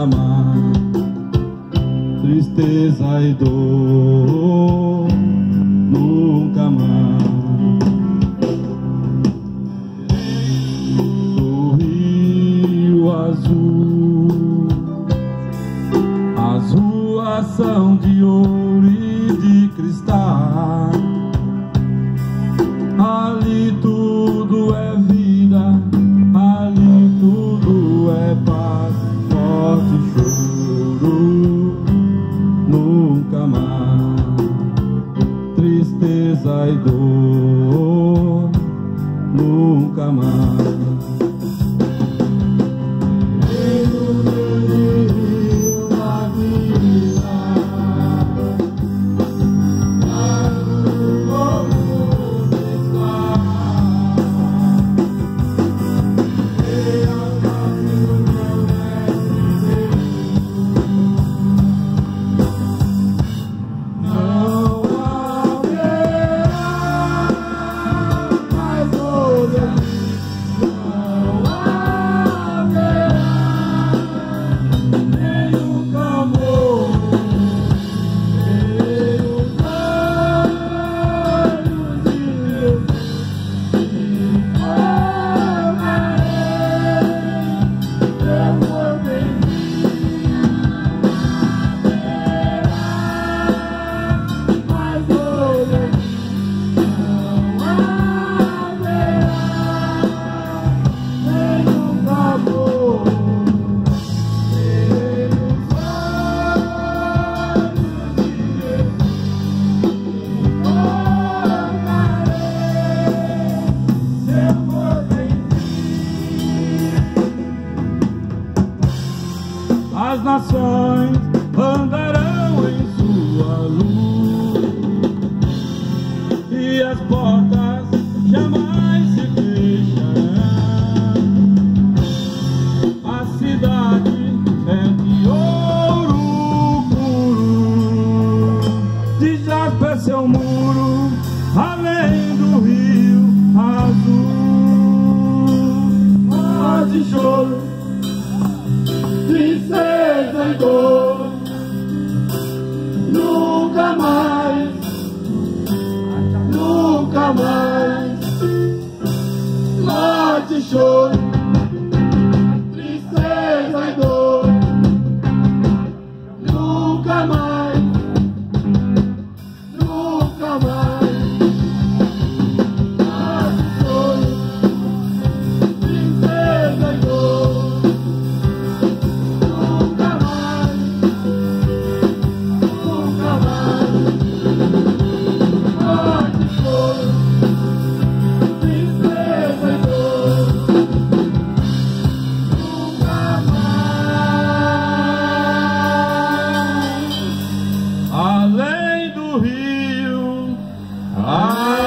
nunca mais. Tristeza e dor, nunca mais. Rio azul, as ruas são de ouro e de cristal. Ali tudo é vida, ali tudo é paz, morte e choro, nunca mais. Tristeza e dor, nunca mais. As nações andarão em sua luz e as portas jamais se fecharão. A cidade é de ouro puro, de jaspe seu muro, além do rio azul. Mas de choro, tristeza e dor, nunca mais, nunca mais. Morte e choro, tristeza e dor, nunca mais, nunca mais. Morte e choro, tristeza e dor, além do rio.